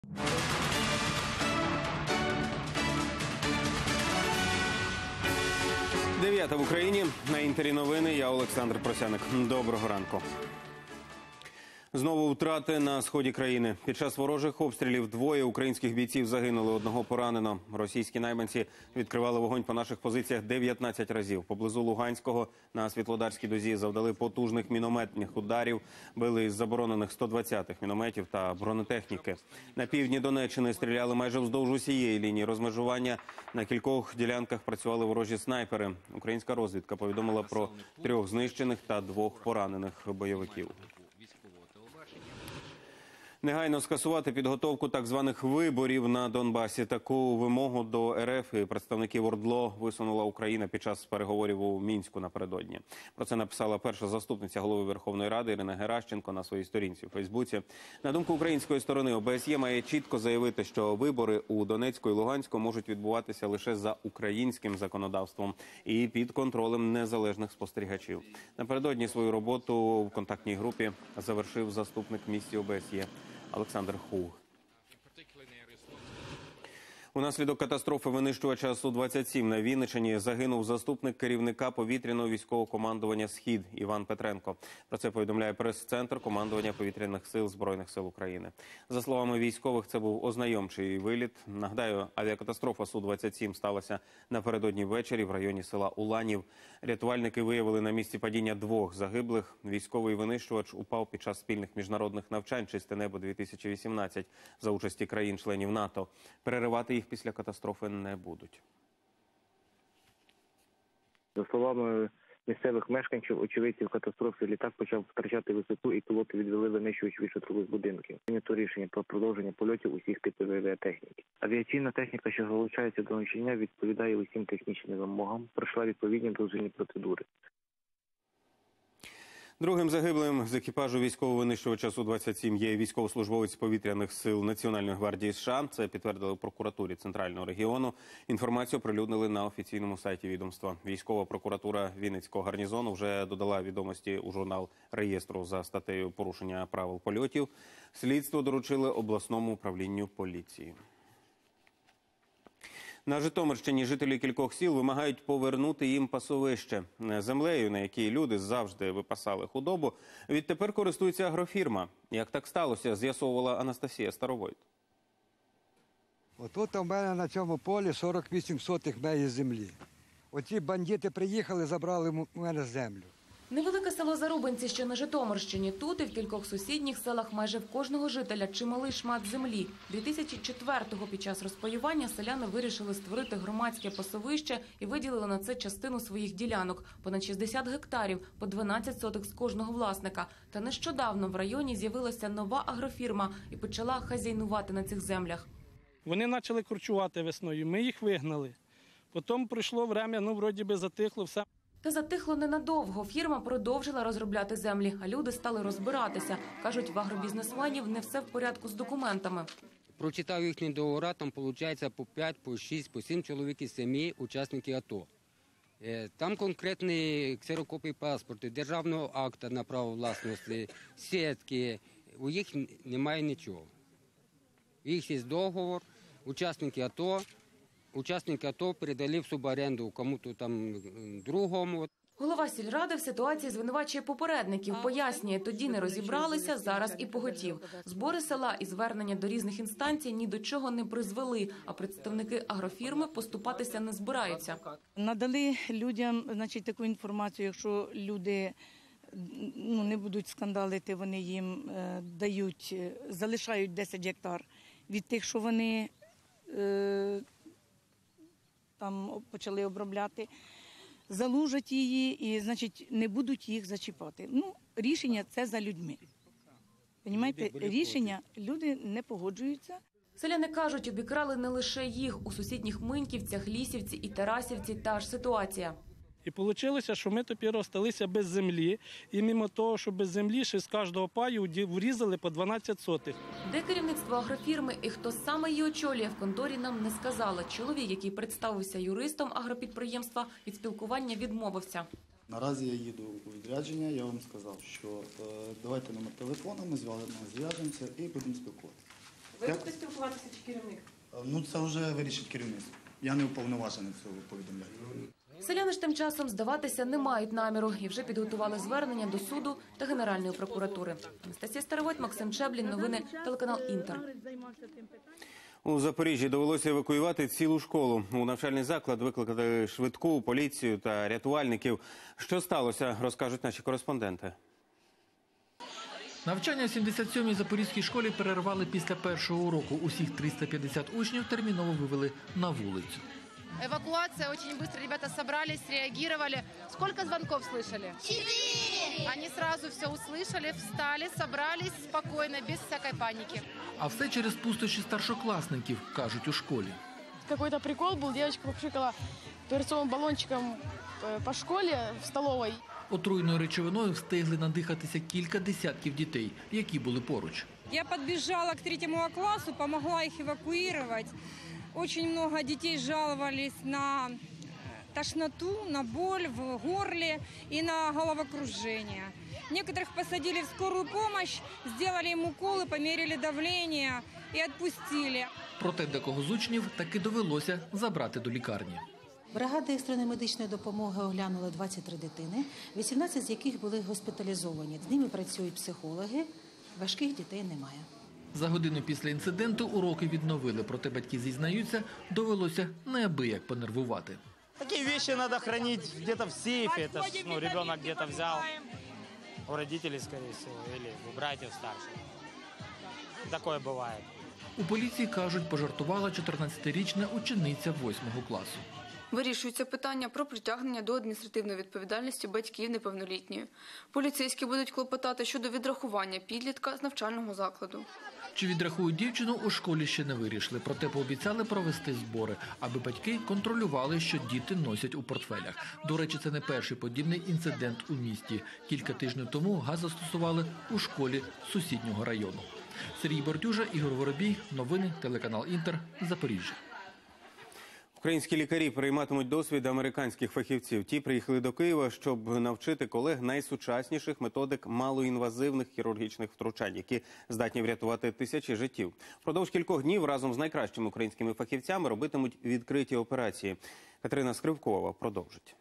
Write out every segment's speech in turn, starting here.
Дев'ята в Україні. На Інтері новини. Я Олександр Просяник. Доброго ранку. Знову втрати на сході країни. Під час ворожих обстрілів двоє українських бійців загинули, одного поранено. Російські найманці відкривали вогонь по наших позиціях 19 разів. Поблизу Луганського на Світлодарській дозі завдали потужних мінометних ударів, били із заборонених 120-х мінометів та бронетехніки. На півдні Донеччини стріляли майже вздовж усієї лінії розмежування. На кількох ділянках працювали ворожі снайпери. Українська розвідка повідомила про 3 знищених та 2 поранених бойовиків. Негайно скасувати підготовку так званих виборів на Донбасі. Таку вимогу до РФ і представників ОРДЛО висунула Україна під час переговорів у Мінську напередодні. Про це написала перша заступниця голови Верховної Ради Ірина Геращенко на своїй сторінці у Фейсбуці. На думку української сторони, ОБСЄ має чітко заявити, що вибори у Донецьку і Луганську можуть відбуватися лише за українським законодавством і під контролем незалежних спостерігачів. Напередодні свою роботу в контактній групі завершив заступник місії ОБСЄ Олександр Хуг. Унаслідок катастрофи винищувача Су-27 на Вінниччині загинув заступник керівника повітряного військового командування «Схід» Іван Петренко. Про це повідомляє прес-центр командування повітряних сил Збройних сил України. За словами військових, це був ознайомчий виліт. Нагадаю, авіакатастрофа Су-27 сталася напередодні ввечері в районі села Уланів. Рятувальники виявили на місці падіння 2 загиблих. Військовий винищувач упав під час спільних міжнародних навчань «Чисте небо-2018» за участі країн-членів НАТО. Переривати їх після катастрофи не будуть. За словами місцевих мешканців, очевидців катастрофи, літак почав втрачати висоту і пілоти відвели винищувач від шатрових будинків. Прийнято рішення про продовження польотів усіх типів авіатехніки. Авіаційна техніка, що залучається до навчання, відповідає усім технічним вимогам, пройшла відповідні дозвільні процедури. Другим загиблим з екіпажу військового винищувача Су-27 є військовослужбовець повітряних сил Національної гвардії США. Це підтвердили в прокуратурі Центрального регіону. Інформацію оприлюднили на офіційному сайті відомства. Військова прокуратура Вінницького гарнізону вже додала відомості у журнал реєстру за статтею «Порушення правил польотів». Слідство доручили обласному управлінню поліції. На Житомирщині жителі кількох сіл вимагають повернути їм пасовище. Землею, на якій люди завжди випасали худобу, відтепер користується агрофірма. Як так сталося, з'ясовувала Анастасія Старовойт. Отут у мене на цьому полі 48 сотих моєї землі. Оці бандити приїхали, забрали у мене землю. Невелике село Зарубинці, що на Житомирщині. Тут і в кількох сусідніх селах майже в кожного жителя чималий шмат землі. 2004-го під час розпаювання селяни вирішили створити громадське пасовище і виділили на це частину своїх ділянок. Понад 60 гектарів, по 12 сотих з кожного власника. Та нещодавно в районі з'явилася нова агрофірма і почала хазяйнувати на цих землях. Вони почали корчувати весною, ми їх вигнали. Потім пройшло время, вроді би затихло все. Та затихло ненадовго. Фірма продовжила розробляти землі, а люди стали розбиратися. Кажуть, в агробізнесменів не все в порядку з документами. Прочитав їхні договори, там виходить по 5, по 6, по 7 чоловік із сім'ї учасників АТО. Там конкретні ксерокопії паспорту, державного акта на право власності, сітки. У їх немає нічого. У їх є договор, учасники АТО передали в суборенду кому-то там другому. Голова сільради в ситуації звинувачує попередників. Пояснює, тоді не розібралися, зараз і поготів. Збори села і звернення до різних інстанцій ні до чого не призвели, а представники агрофірми поступатися не збираються. Надали людям, таку інформацію, якщо люди не будуть скандалити, вони їм залишають 10 гектар від тих, що вони там почали обробляти, залужать її і, не будуть їх зачіпати. Рішення це за людьми. Понімаєте, рішення люди не погоджуються. Селяни кажуть, обікрали не лише їх. У сусідніх Миньківцях, Лісівці і Тарасівці та ж ситуація. І вийшло, що ми тепер залишилися без землі. І мимо того, що без землі, ще з кожного паю врізали по 12 сотих. Де керівництво агрофірми і хто саме її очолює, в конторі нам не сказали. Чоловік, який представився юристом агропідприємства, від спілкування відмовився. Наразі я їду у відрядження, я вам сказав, що давайте номер телефону, ми зв'яжемося і будемо спілкуватися. Ви будете спілкуватися чи керівник? Ну, це вже вирішить керівництво. Я не уповноважений цього повідомляти. Селяни ж тим часом здаватися не мають наміру і вже підготували звернення до суду та Генеральної прокуратури. Анастасія Старовойт, Максим Чеблін, новини, телеканал «Інтер». У Запоріжжі довелося евакуювати цілу школу. У навчальний заклад викликали швидку, поліцію та рятувальників. Що сталося, розкажуть наші кореспонденти. Навчання в 77-й Запорізькій школі перервали після першого уроку. Усіх 350 учнів терміново вивели на вулицю. Эвакуация, очень быстро ребята собрались, реагировали. Сколько звонков слышали? 4! Они сразу все услышали, встали, собрались спокойно, без всякой паники. А все через пустощі старшокласників, кажуть у школі. Какой-то прикол был, девочка попшикала перцовым баллончиком по школе в столовой. Отруйною речовиною встигли надихатися кілька десятків дітей, які були поруч. Я подбежала к 3 классу, помогла их эвакуировать. Очень много детей жаловались на тошноту, на боль в горле и на головокружение. Некоторых посадили в скорую помощь, сделали им уколы, померили давление и отпустили. Проте декого з учнів таки довелося забрати до лікарні. Бригади екстреної медичної допомоги оглянули 23 дитини, 18 з яких були госпіталізовані. З ними працюють психологи, важких дітей немає. За годину після інциденту уроки відновили, проте батьки зізнаються, довелося неабияк понервувати. Такі речі треба хранити где-то в сейфі, це ж ребенок где-то взяв, у родителей, скоріше всього, або у братів старших. Таке буває. У поліції кажуть, пожартувала 14-річна учениця 8 класу. Вирішується питання про притягнення до адміністративної відповідальності батьків неповнолітньої. Поліцейські будуть клопотати щодо відрахування підлітка з навчального закладу. Чи відрахують дівчину, у школі ще не вирішили. Проте пообіцяли провести збори, аби батьки контролювали, що діти носять у портфелях. До речі, це не перший подібний інцидент у місті. Кілька тижнів тому газ застосували у школі сусіднього району. Сергій Бортюжа, Ігор Воробій. Новини, телеканал «Інтер», Запоріжжя. Українські лікарі прийматимуть досвід американських фахівців. Ті приїхали до Києва, щоб навчити колег найсучасніших методик малоінвазивних хірургічних втручань, які здатні врятувати тисячі життів. Впродовж кількох днів разом з найкращими українськими фахівцями робитимуть відкриті операції. Катерина Скривкова продовжить.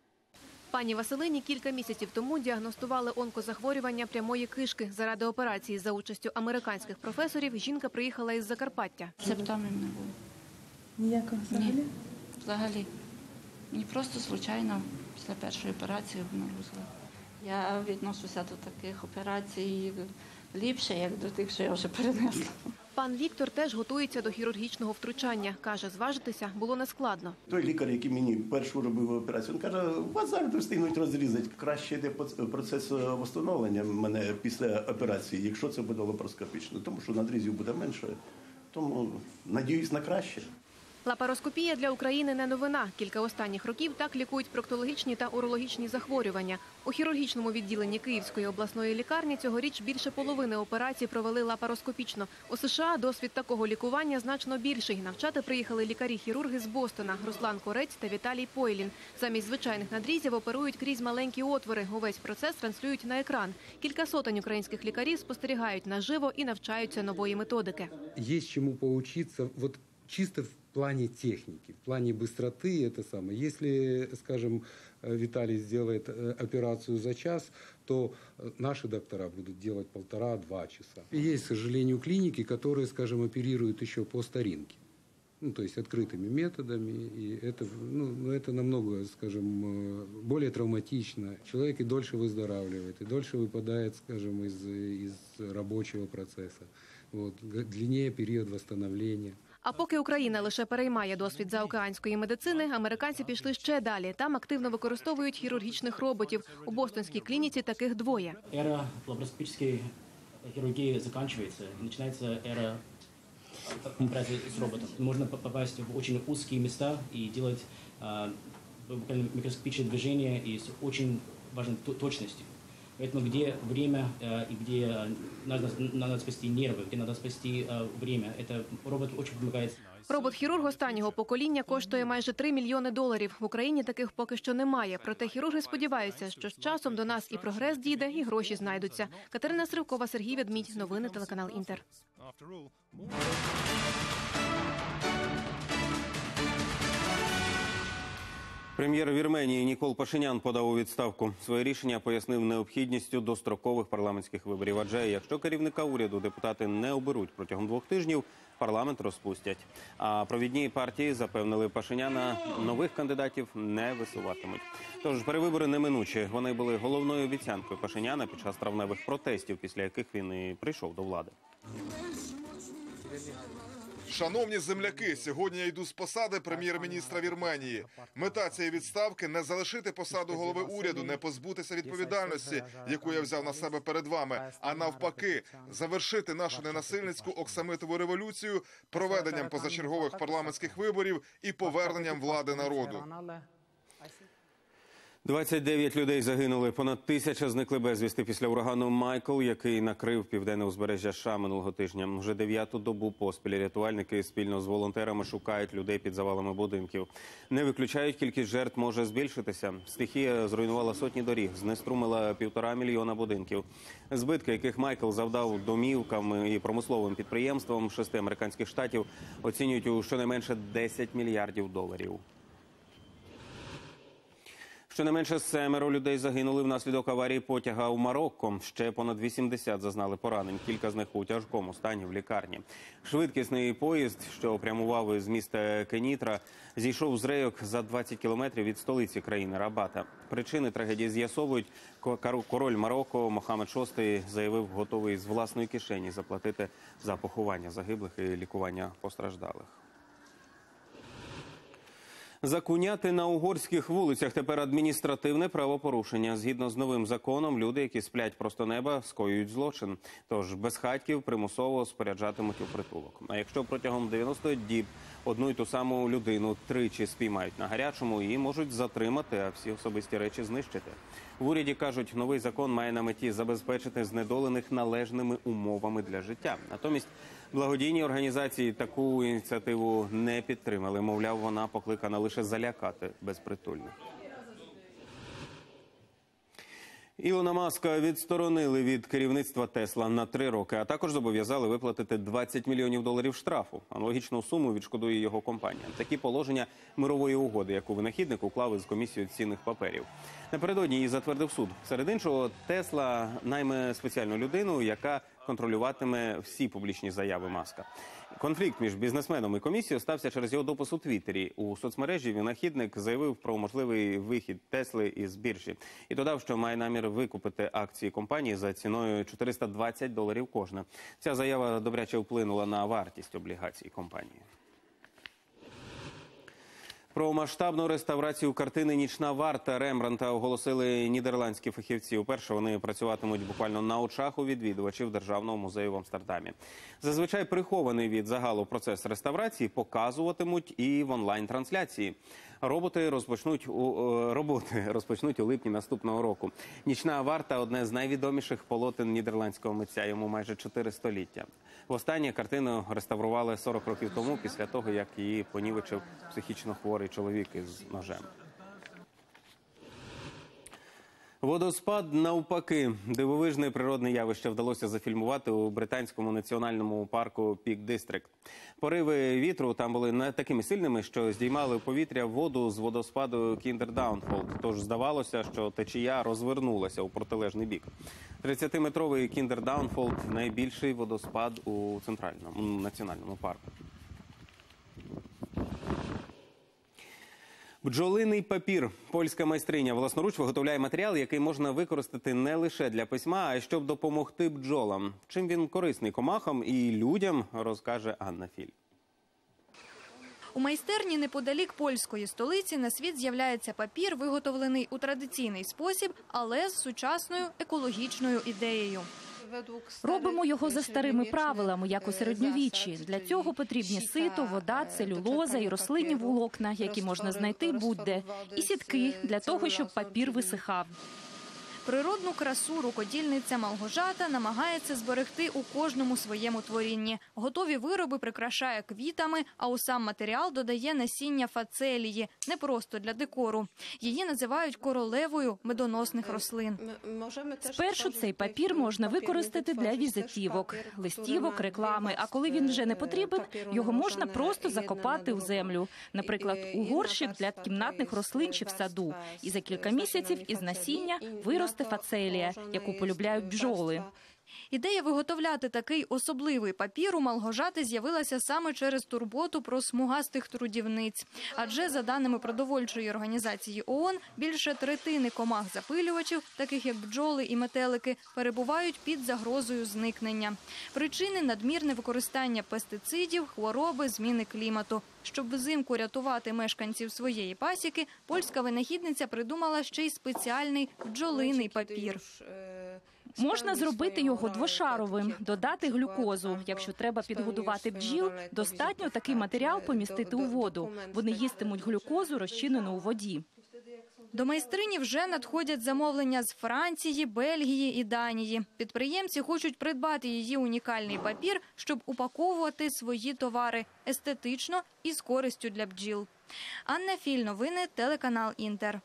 Пані Василині кілька місяців тому діагностували онкозахворювання прямої кишки. Заради операції за участю американських професорів жінка приїхала із Закарпаття. Симптомів не було. Ніякого взагалі? Ні, взагалі. Мені просто, звичайно, після першої операції обнаружили. Я відношуся до таких операцій ліпше, як до тих, що я вже перенесла. Пан Віктор теж готується до хірургічного втручання. Каже, зважитися було нескладно. Той лікар, який мені першу робив операцію, він каже, вас завжди встигнуть розрізати. Краще йде процес встановлення мене після операції, якщо це буде лапароскопічно, тому що надрізів буде менше. Тому надіюсь на краще. Лапароскопія для України не новина. Кілька останніх років так лікують проктологічні та урологічні захворювання. У хірургічному відділенні Київської обласної лікарні цьогоріч більше половини операцій провели лапароскопічно. У США досвід такого лікування значно більший. Навчати приїхали лікарі-хірурги з Бостона – Руслан Корець та Віталій Пойлін. Замість звичайних надрізів оперують крізь маленькі отвори. Увесь процес транслюють на екран. Кілька сотень українських лікарів спостерігають наживо і навчаються нової методики. Є чому поучитися, чисто в плане техники, в плане быстроты, это самое. Если, скажем, Виталий сделает операцию за час, то наши доктора будут делать 1,5-2 часа. Есть, к сожалению, клиники, которые, скажем, оперируют еще по старинке. То есть открытыми методами, и это намного, скажем, более травматично. Человек и дольше выздоравливает, и дольше выпадает, скажем, из рабочего процесса. Длиннее период восстановления. А поки Україна лише переймає досвід заокеанської медицини, американці пішли ще далі. Там активно використовують хірургічних роботів. У бостонській клініці таких двоє. Ера лапароскопической хирургии заканчивается. Начинается эра операции с роботом. Можно попасть в очень узкие места и делать микроскопические движения и с очень важной точностью. Поэтому где время и где надо спасти нервы, где надо спасти время, это робот очень помогает. Робот-хірург останнього покоління коштує майже $3 мільйони. В Україні таких поки що немає. Проте хірурги сподіваються, що з часом до нас і прогрес дійде, і гроші знайдуться. Катерина Сривкова, Сергій Ведмідь. Новини телеканал Інтер. Прем'єр Вірменії Нікол Пашинян подав у відставку. Своє рішення пояснив необхідністю дострокових парламентських виборів. Адже якщо керівника уряду депутати не оберуть протягом 2 тижнів, парламент розпустять. А провідні партії запевнили Пашиняна, нових кандидатів не висуватимуть. Тож перевибори неминучі. Вони були головною обіцянкою Пашиняна під час травневих протестів, після яких він і прийшов до влади. Шановні земляки, сьогодні я йду з посади прем'єр-міністра Вірменії. Мета цієї відставки – не залишити посаду голови уряду, не позбутися відповідальності, яку я взяв на себе перед вами, а навпаки, завершити нашу ненасильницьку оксамитову революцію проведенням позачергових парламентських виборів і поверненням влади народу. 29 людей загинули, понад 1000 зникли безвісти після урагану Майкл, який накрив південне узбережжя США минулого тижня. Вже 9-ту добу поспіль рятувальники спільно з волонтерами шукають людей під завалами будинків. Не виключають, кількість жертв може збільшитися. Стихія зруйнувала сотні доріг, знеструмила 1,5 мільйона будинків. Збитки, яких Майкл завдав домівкам і промисловим підприємствам 6 американських штатів, оцінюють у щонайменше $10 мільярдів. Щонайменше 7 людей загинули внаслідок аварії потяга у Марокко. Ще понад 80 зазнали поранень. Кілька з них у тяжкому стані в лікарні. Швидкісний поїзд, що прямував із міста Кенітра, зійшов з рейок за 20 кілометрів від столиці країни Рабата. Причини трагедії з'ясовують. Король Марокко Мохаммед VI заявив, готовий з власної кишені заплатити за поховання загиблих і лікування постраждалих. Закуняти на угорських вулицях тепер адміністративне правопорушення. Згідно з новим законом, люди, які сплять просто неба, скоюють злочин. Тож безхатьків примусово споряджатимуть у притулок. А якщо протягом 90 діб одну й ту саму людину тричі спіймають на гарячому, її можуть затримати, а всі особисті речі знищити. В уряді кажуть, новий закон має на меті забезпечити знедолених належними умовами для життя. Натомість благодійні організації таку ініціативу не підтримали. Мовляв, вона покликана лише залякати безпритульних. Ілона Маска відсторонили від керівництва Тесла на 3 роки, а також зобов'язали виплатити $20 мільйонів штрафу. Аналогічну суму відшкодує його компанія. Такі положення мирової угоди, яку винахідник уклав із комісією цінних паперів. Напередодні її затвердив суд. Серед іншого, Тесла найме спеціальну людину, яка контролюватиме всі публічні заяви Маска. Конфлікт між бізнесменом і комісією стався через його допис у Твіттері. У соцмережі винахідник заявив про можливий вихід Тесли із біржі і додав, що має намір викупити акції компанії за ціною $420 кожна. Ця заява добряче вплинула на вартість облігацій компанії. Про масштабну реставрацію картини «Нічна варта» Рембрандта оголосили нідерландські фахівці. Уперше вони працюватимуть буквально на очах у відвідувачів Державного музею в Амстердамі. Зазвичай прихований від загалу процес реставрації показуватимуть і в онлайн-трансляції. Роботи розпочнуть у липні наступного року. «Нічна варта» – одне з найвідоміших полотен нідерландського митця, йому майже 4 століття. Востаннє картину реставрували 40 років тому, після того, як її понівечив психічно хворий чоловік із ножем. Водоспад навпаки. Дивовижне природне явище вдалося зафільмувати у британському національному парку Пік-Дистрикт. Пориви вітру там були не такими сильними, що здіймали в повітря воду з водоспаду Кіндердаунфолд. Тож здавалося, що течія розвернулася у протилежний бік. 30-метровий Кіндердаунфолд – найбільший водоспад у центральному національному парку. Бджолиний папір. Польська майстриня власноруч виготовляє матеріал, який можна використати не лише для письма, а й щоб допомогти бджолам. Чим він корисний комахам і людям, розкаже Анна Філь. У майстерні неподалік польської столиці на світ з'являється папір, виготовлений у традиційний спосіб, але з сучасною екологічною ідеєю. Робимо його за старими правилами, як у середньовіччі. Для цього потрібні сито, вода, целюлоза і рослинні волокна, які можна знайти будь-де, і сітки для того, щоб папір висихав. Природну красу рукодільниця Малгожата намагається зберегти у кожному своєму творінні. Готові вироби прикрашає квітами, а у сам матеріал додає насіння фацелії, не просто для декору. Її називають королевою медоносних рослин. Спершу цей папір можна використати для візитівок, листівок, реклами, а коли він вже не потрібен, його можна просто закопати у землю. Наприклад, у горщик для кімнатних рослин чи в саду. І за кілька місяців із насіння виросте фацелія, яку полюбляють бджоли. Ідея виготовляти такий особливий папір у Малгожати з'явилася саме через турботу про смугастих трудівниць. Адже, за даними продовольчої організації ООН, більше третини комах-запилювачів, таких як бджоли і метелики, перебувають під загрозою зникнення. Причини – надмірне використання пестицидів, хвороби, зміни клімату. Щоб взимку рятувати мешканців своєї пасіки, польська винахідниця придумала ще й спеціальний бджолиний папір. Можна зробити його двошаровим, додати глюкозу. Якщо треба підгодувати бджіл, достатньо такий матеріал помістити у воду. Вони їстимуть глюкозу, розчинену у воді. До майстрині вже надходять замовлення з Франції, Бельгії і Данії. Підприємці хочуть придбати її унікальний папір, щоб упаковувати свої товари естетично і з користю для бджіл. Анна Філь, новини, телеканал «Інтер».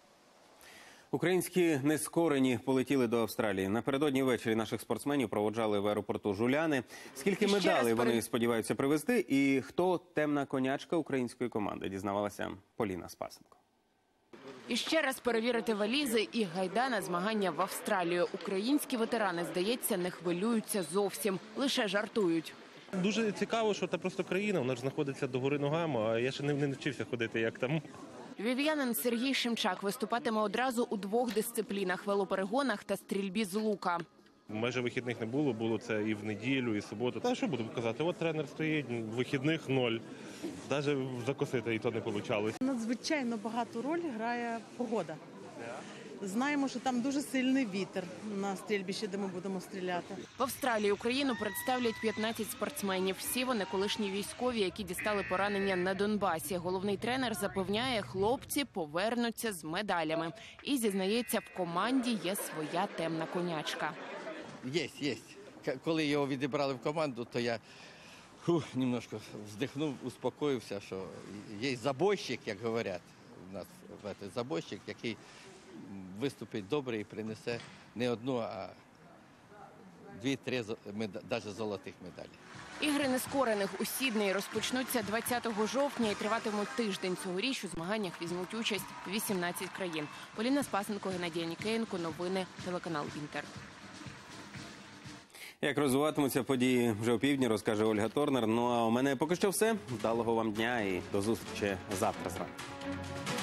Українські нескорені полетіли до Австралії. Напередодні ввечері наших спортсменів проводжали в аеропорту Жуляни. Скільки медалей вони сподіваються привезти і хто темна конячка української команди, дізнавалася Поліна Спасенко. І ще раз перевірити валізи і гайда на змагання в Австралію. Українські ветерани, здається, не хвилюються зовсім, лише жартують. Дуже цікаво, що це просто країна, вона ж знаходиться догори ногами, а я ще не навчився ходити як там. Львів'янин Сергій Шимчак виступатиме одразу у 2 дисциплінах – велоперегонах та стрільбі з лука. Майже вихідних не було, було це і в неділю, і в суботу. Та що буду казати, от тренер стоїть, вихідних 0. Навіть закосити і то не вийшло. Надзвичайно багату роль грає погода. Знаємо, що там дуже сильний вітер на стрільбищі, де ми будемо стріляти. В Австралії Україну представлять 15 спортсменів. Всі вони колишні військові, які дістали поранення на Донбасі. Головний тренер запевняє, хлопці повернуться з медалями. І, зізнається, в команді є своя темна конячка. Є. Коли його відібрали в команду, то я немножко вздихнув, успокоївся, що є забойщик, як говорять у нас, забойщик, який виступить добре і принесе не одну, а 2-3 навіть золотих медалей. Ігри нескорених у Сіднеї розпочнуться 20 жовтня і триватимуть тиждень. Цьогоріч у змаганнях візьмуть участь 18 країн. Поліна Спасенко, Геннадій Нікеєнко. Новини, телеканал «Інтер». Як розвиватимуться події вже опівдні, розкаже Ольга Торнер. Ну а у мене поки що все. Вдалого вам дня і до зустрічі завтра зранку.